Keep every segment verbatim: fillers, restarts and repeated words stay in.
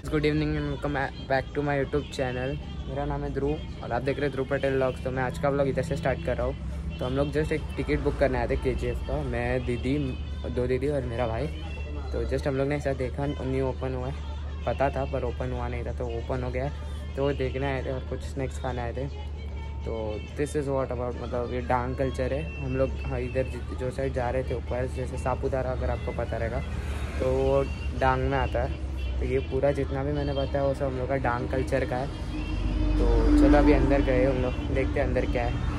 Good evening and welcome back to my YouTube channel. मेरा नाम है ध्रुव और आप देख रहे हैं ध्रुव पटेल व्लॉग्स। तो मैं आज का व्लॉग इधर से स्टार्ट कर रहा हूँ। तो हम लोग जस्ट एक टिकट बुक करने आए थे केजीएफ का, मैं दीदी दो दीदी और मेरा भाई। तो जस्ट हम लोग ने ऐसा देखा, न्यू ओपन हुआ है, पता था पर ओपन हुआ नहीं था, तो ओपन हो गया। तो वो देखने आए थे और कुछ स्नैक्स खाने आए थे। तो दिस इज़ वॉट अबाउट, मतलब ये डांग कल्चर है। हम लोग हाँ इधर जो साइड जा रहे थे ऊपर, जैसे सापुतारा अगर आपको पता रहेगा तो वो डांग में आता है। तो ये पूरा जितना भी मैंने बताया वो सब हम लोग का डांग कल्चर का है। तो चलो अभी अंदर गए हम लोग, देखते हैं अंदर क्या है।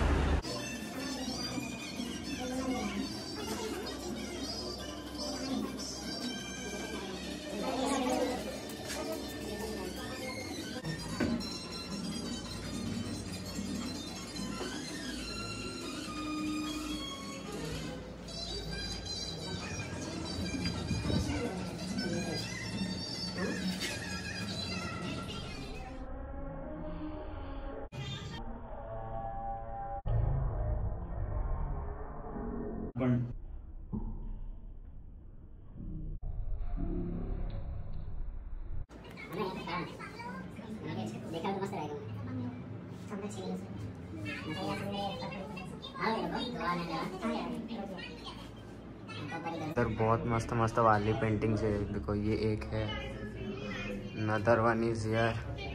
इधर बहुत मस्त मस्त वाली पेंटिंग्स है। देखो ये एक है, नदर वन इज हियर,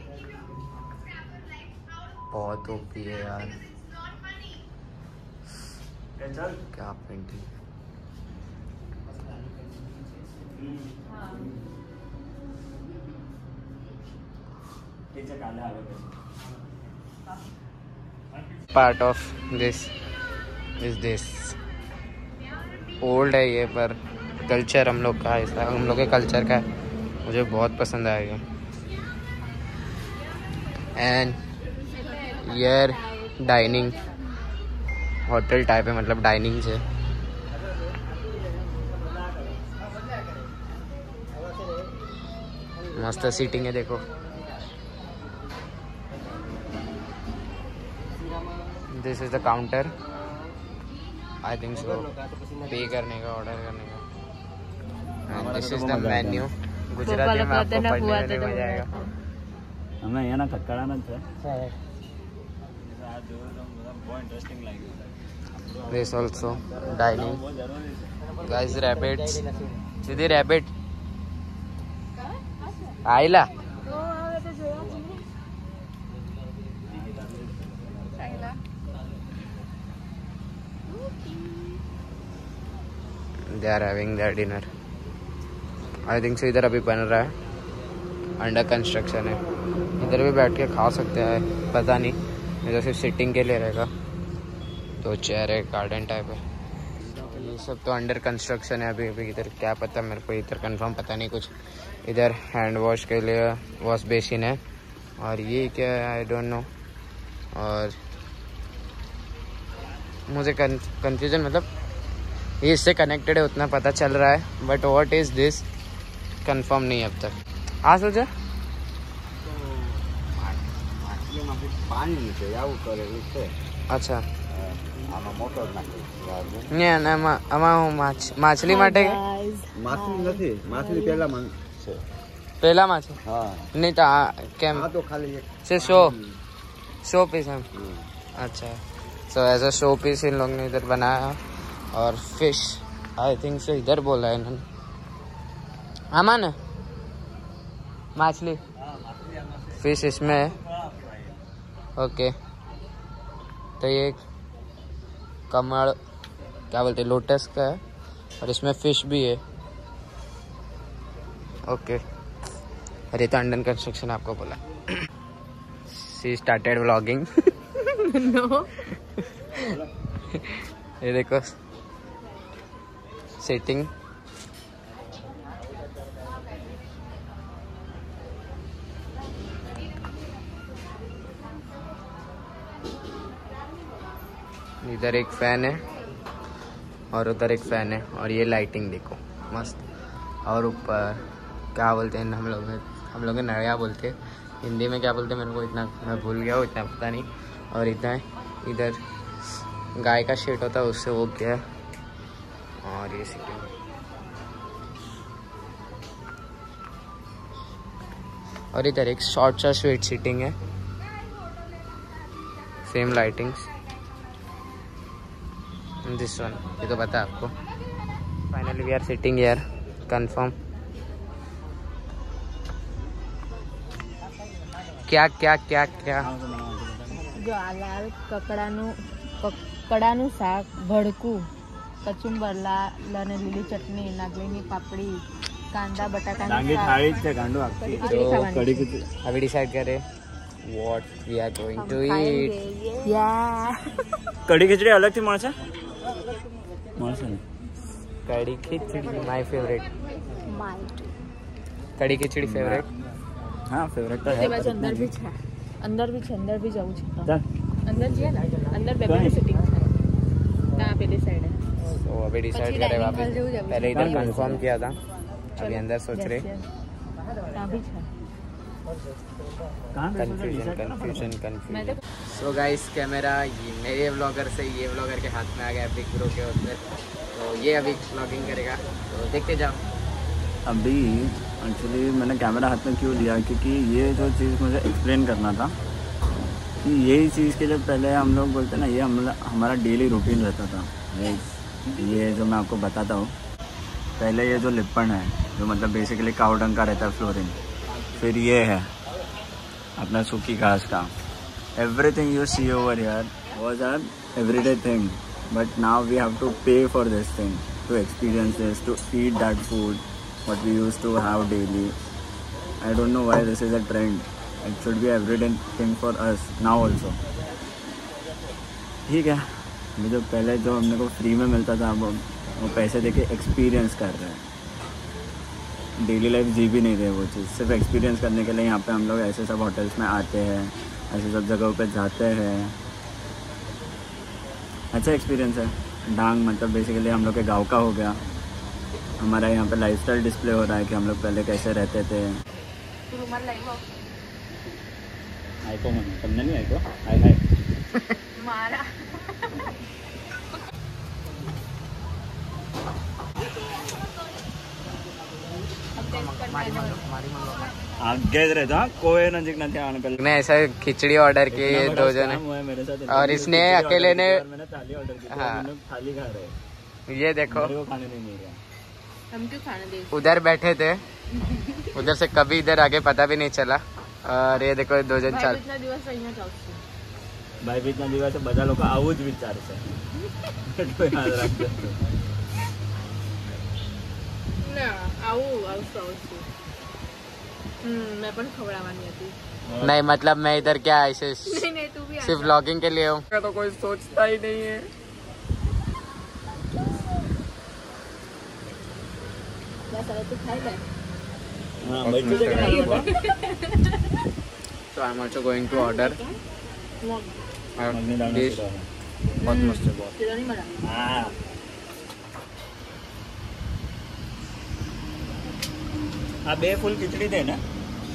बहुत ओपी है यार, क्या पेंटिंग है। Part of this is this old है ये, पर कल्चर हम लोग का ऐसा, हम लोग के कल्चर का है, मुझे बहुत पसंद आएगा। एंड यर डाइनिंग होटल टाइप है, मतलब डाइनिंग से मस्त सीटिंग है। देखो this is the counter, I think so, pay करने का, ऑर्डर करने का। This is the menu. Gujarati में आपको पढ़ने में मजा आएगा। हमें यहाँ ना खटकाड़ा ना था। This also dining. Guys, rabbits. Didi rabbit. Ayla. They are having their dinner. I think so इधर अभी बन रहा है, अंडर कंस्ट्रक्शन है। इधर भी बैठ के खा सकते हैं, पता नहीं, इधर सिर्फ सिटिंग के लिए रहेगा। दो चेयर है, गार्डन टाइप है। ये सब तो अंडर कंस्ट्रक्शन है अभी अभी। इधर क्या पता मेरे को, इधर कंफर्म पता नहीं कुछ। इधर हैंड वॉश के लिए वॉश बेसिन है, और ये क्या है आई डोंट नो। और मुझे कंफ्यूजन, मतलब ये इससे कनेक्टेड है उतना पता चल रहा है, but what is this confirm नहीं है अब तक। हाँ सोचा पानी नीचे जाऊ करे। अच्छा नहीं ना, આમાં માછલી માટે માછલી નથી, માછલી પહેલામાં છે, પહેલામાં છે। હા નહીં તો આ કેમ આ તો ખાલી એક છે शो शो पीस है। अच्छा, so as a show piece इन लोग ने इधर बनाया। और फिश आई थिंक से इधर बोला है इन्होंने, आमा ना मछली फिश इसमें है। ओके, तो ये कमल क्या बोलते हैं, लोटस का है, और इसमें फिश भी है। ओके, अरे तो अंडर कंस्ट्रक्शन आपको बोला। She started vlogging. नो ये देखो सेटिंग, इधर एक फैन है और उधर एक फैन है, और ये लाइटिंग देखो मस्त। और ऊपर क्या बोलते हैं हम लोग, हम लोग नड़िया बोलते हैं, हिंदी में क्या बोलते हैं मेरे को इतना मैं भूल गया हूँ, इतना पता नहीं। और इतना इधर गाय का शेड होता है उससे वो क्या है, और ये सीटिंग और इधर एक शॉर्ट सा स्वीट सीटिंग है, सेम लाइटिंग्स। दिस वन, ये तो पता है आपको। Finally we are sitting here, confirm. क्या क्या क्या क्या ज्वालाल ककड़ाનું કકડાનું શાક, ભડકું, કચુંબર, લાલ અને લીલી ચટણી, નાગલીની પાપડી, કાંદા બટાકાની થાળી છે ગાંડો આખી કઢી ખીચડી। अभी डिसाइड करें what we are going to eat। Kadhi khichdi અલગથી મળશે મળશે ને? कड़ी खिचड़ी माय फेवरेट। कड़ी खिचड़ी फेवरेट। हाँ फेवरेट तो તે है। બાજુ અંદર બી છે, અંદર બી છે, અંદર બી જવું છે તો चल અંદર જઈએ ને, અંદર બે બે સિટિંગ છે ત્યાં પેલી સાઈડ। तो अभी डिसाइड करें वापस। पहले इधर कंफर्म किया था, अभी अंदर सोच रहे। ત્યાં બી છે। कंफ्यूजन कंफ्यूजन मैं कंफ्यूजन। तो सो गाइस कैमरा ये मेरे व्लॉगर से ये व्लॉगर के हाथ में आ गया बिग ब्रो के होते, तो ये अभी व्लॉगिंग करेगा, तो देखते जाओ। अभी एक्चुअली मैंने कैमरा हाथ में क्यों लिया, क्योंकि ये जो चीज़ मुझे एक्सप्लेन करना था कि यही चीज़ के जब पहले हम लोग बोलते ना, ये हम हमारा डेली रूटीन रहता था। ये जो मैं आपको बताता हूँ, पहले ये जो लिपन है जो मतलब बेसिकली काऊ डंग का रहता है फ्लोरिंग, फिर ये है अपना सूखी घास का। Everything you see over here was an everyday thing, but now we have to pay for this thing, to experience this, to eat that food what we used to have daily. I don't know why this is a trend. It should be everyday thing for us now also. ठीक है, ये जो पहले जो हमने को free में मिलता था, वो वो पैसे देके एक्सपीरियंस कर रहे हैं। डेली लाइफ जी भी नहीं रहे वो चीज़, सिर्फ एक्सपीरियंस करने के लिए यहाँ पे हम लोग ऐसे सब होटल्स में आते हैं, ऐसे सब जगहों पे जाते हैं। अच्छा एक्सपीरियंस है। डांग मतलब बेसिकली हम लोग के गाँव का हो गया। हमारा यहाँ पे लाइफस्टाइल डिस्प्ले हो रहा है कि हम लोग पहले कैसे रहते थे। आइको मन तुमने नहीं आइको हाय हाय मारा आगे रहता कोई नजीक नहीं आने पहले। ने ऐसा खिचड़ी ऑर्डर की दो जने, और इसने अकेले ने मैंने थाली ऑर्डर की, हाँ। थाली खा रहे, ये देखो मेरे को खाने नहीं मिल रहा। हम क्यों खाने दे? उधर बैठे थे, उधर से कभी इधर आगे पता भी नहीं चला, और ये देखो दो जन चाल। इतना दिवस અહીંયા જાવ છું ભાઈ બીજના દિવસે બધા લોકો આવું જ વિચારશે એટલું યાદ રાખજો। ના આવું આવશું આવશું હમ मैं પણ ખવડાવવાની હતી। नहीं मतलब मैं इधर क्या ऐसे नहीं नहीं तू भी आ सिर्फ व्लॉगिंग के लिए हूँ, तो कोई सोचता ही नहीं है। बस अब तू खाई ले। हाँ भाई तुझे क्या लगा? So I'm also going to order मम्मी डालना dish। सीधा है। बहुत मस्त है बहुत। सीधा नहीं बना हाँ આ બે ફૂલ ખીચડી દે ને,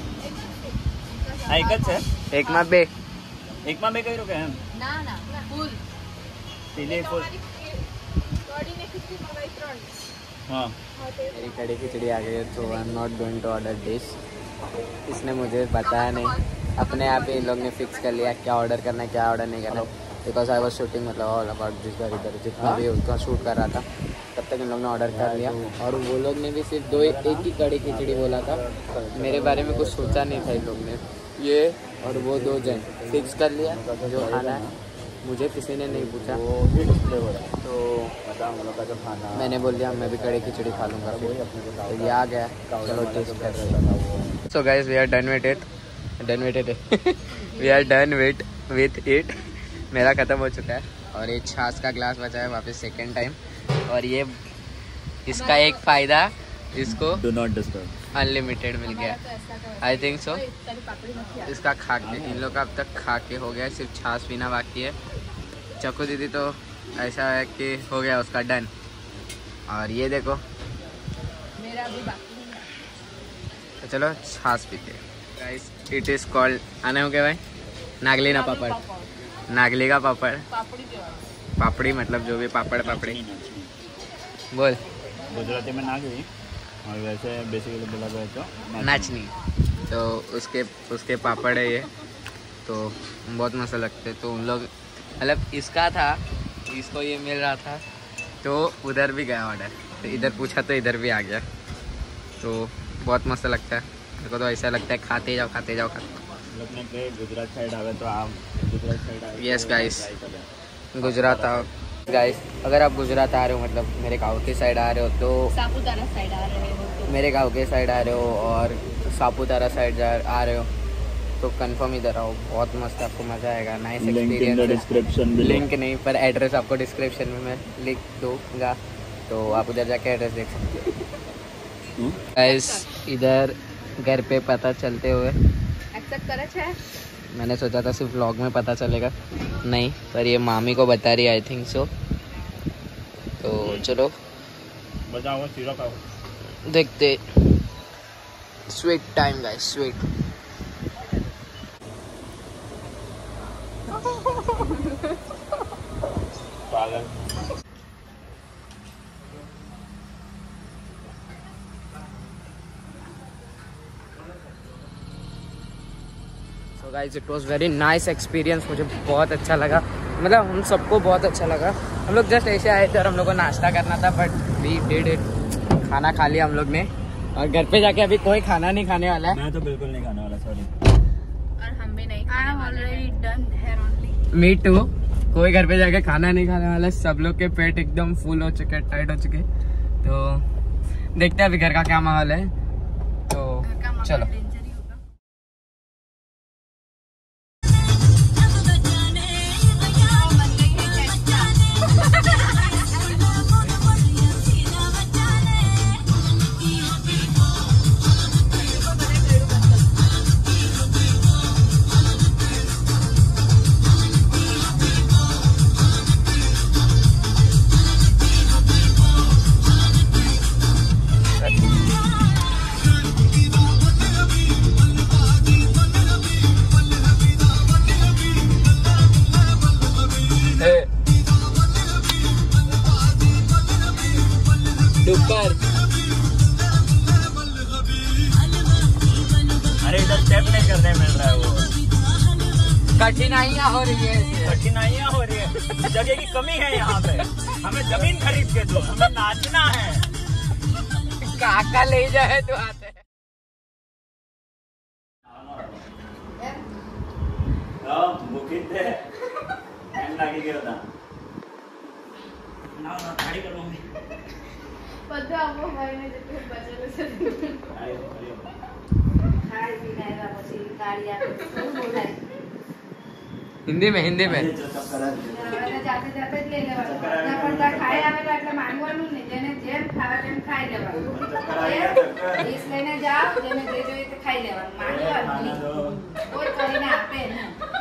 આ એક જ છે? एक में बे એકમાં બે કઈ રૂપિયા એમ? ના ના ફૂલ પેલી ફૂલ કઢી ને ખીચડી મંગાઈ ત્રણ। हाँ मेरी कड़ी खिचड़ी आ गई है, तो I am not going to order dish. इसने मुझे बताया नहीं, अपने आप ही इन लोग ने फिक्स कर लिया क्या ऑर्डर करना है क्या ऑर्डर नहीं करना, बिकॉज आई वॉज शूटिंग मतलब ऑल अबाउट जिधर इधर जितना भी उसका शूट कर रहा था, तब तक इन लोग ने ऑर्डर कर लिया। और वो लोग ने भी सिर्फ दो एक ही कड़ी खिचड़ी बोला था, मेरे बारे में कुछ सोचा नहीं था इन लोग ने। ये और वो दो जन फिक्स कर लिया जो खाना है, मुझे किसी ने नहीं पूछा, तो मैंने बोल दिया मैं भी कड़ी खिचड़ी खा लूँगा। तो ये आ गया, चलो टेस्ट कर रहे हैं। So guys we are done with it done with it we are done with with it मेरा ख़त्म हो चुका है, और ये छाछ का ग्लास बचा है वापस सेकेंड टाइम। और ये इसका एक फ़ायदा, इसको डू नॉट डिस्टर्ब अनलिमिटेड मिल गया, आई थिंक सो। इसका खा के इन लोग का अब तक खा के हो गया, सिर्फ छाछ पीना बाकी है। चक्कू दीदी तो ऐसा है कि हो गया उसका डन, और ये देखो मेरा भी बाकी है। तो चलो छाछ पीते। गाइस इट इज़ कॉल्ड आने हो गया भाई नागली ना पापड़, नागली का पापड़, पापड़ी केवाय पापड़ी मतलब जो भी पापड़ पापड़ी बोल गुजराती में नागली, और वैसे बेसिकली बोला जाए तो नाचनी। तो उसके उसके पापड़ है ये, तो बहुत मस्त लगते। तो उन लोग मतलब इसका था, इसको ये मिल रहा था तो उधर भी गया ऑर्डर, तो इधर पूछा तो इधर भी आ गया। तो बहुत मस्त लगता है मेरे को, तो ऐसा लगता है खाते जाओ खाते जाओ खाते गुजरात साइड आवे तो आप Gujarat side yes guys, Gujarat आओ गाइस। अगर आप गुजरात आ रहे हो, मतलब मेरे गाँव के साइड आ रहे हो तो सापुतारा साइड आ रहे हो तो मेरे गाँव के साइड आ रहे हो और सापुतारा साइड जा आ रहे हो तो कंफर्म इधर आओ, बहुत मस्त आपको मज़ा आएगा। Nice experience. डिस्क्रिप्शन लिंक नहीं पर एड्रेस आपको डिस्क्रिप्शन में मैं लिख दूँगा, तो आप उधर जाके एड्रेस देख सकते हो। गाइस इधर घर पे पता चलते हुए एक्सेप्ट करे छे, मैंने सोचा था सिर्फ व्लॉग में पता चलेगा, नहीं पर ये मामी को बता रही आई थिंक सो। तो चलो बताओ सीरो खाओ, देखते। Sweet time guys, sweet. पागल। So guys it was very nice experience, मुझे बहुत अच्छा लगा, मतलब हम सबको बहुत अच्छा लगा। हम लोग जस्ट ऐसे आए थे और हम लोग को नाश्ता करना था, बट वी डिड इट। खाना खा लिया हम लोग ने और घर पे जाके अभी कोई खाना नहीं खाने वाला है। मैं तो बिल्कुल नहीं खाने वाला, सॉरी। और हम भी नहीं खाने वाले हैं। मी टू, कोई घर पे जाके खाना नहीं खाने वाला है। सब लोग के पेट एकदम फुल हो चुके, टाइट हो चुके। तो देखते हैं अभी घर का क्या माहौल है, तो चलो। अरे इधर स्टेप नहीं करने मिल रहा है, वो कठिनाइयाँ हो रही है, कठिनाइयाँ हो रही है, जगह की कमी है यहाँ पे। हमें जमीन खरीद के दो, हमें नाचना है। काका ले जाए तो आते हैं। हिंदी में हिंदी में જાતે જાતે જ લઈ લેવાનું, પણ ખાઈ આવે તો એટલે માંગવાનું નહીં, જેને જેમ ખાવા તેમ ખાઈ લેવાનું। ડીશ લઈને જાઓ, જેને જે જોઈએ તે ખાઈ લેવાનું, માંગવાનું નહીં, કોઈ કરીને આપે નહીં।